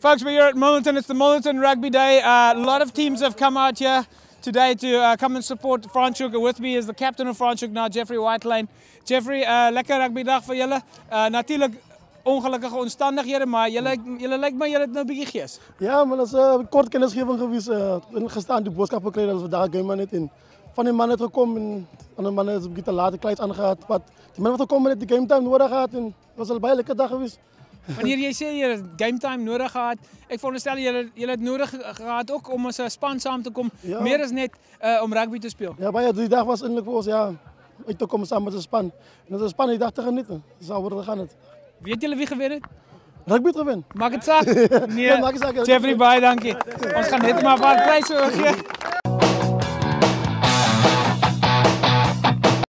Folks, we're here at Milnerton. It's the Milnerton Rugby Day. A lot of teams have come out here today to come and support Franschhoek. With me is the captain of Franschhoek now, Jeffrey Whitelane. Jeffrey, lekker rugby dag vir julle. Natuurlijk ongelukkige omstandighede, maar julle lijkt my, julle het nou 'n bietjie gees. Ja, maar dat is een kort kennisgeving geweest. Gestaan die boodschap gekregen dat we daar game man in. Van die man het gekomen en de man is een beetje te laat, kleins aangehad. Maar die man heeft gekomen met die game time nodig gehad en het was al een lekker dag geweest. Wanneer jy sê jy het game time nodig gehad, ek veronderstel jy het nodig gehad ook om as 'n span saam te kom, ja. Meer as net om rugby te speel. Ja, baie die dag was eintlik vir ons uit te kom saam met 'n span. En as 'n span die dag te genieten. Dis al oor gaan het. Weet julle wie gewen het? Rugby het gewen. Maak dit saak? Nee. Maak dit saak. Jeffrey, baie dankie. Ons gaan net maar 'n paar pryse oorgee.